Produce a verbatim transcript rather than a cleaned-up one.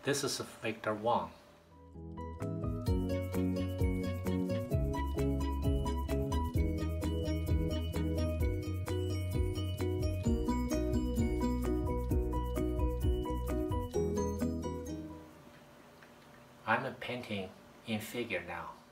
This is Victor Wang. I'm painting in figure now.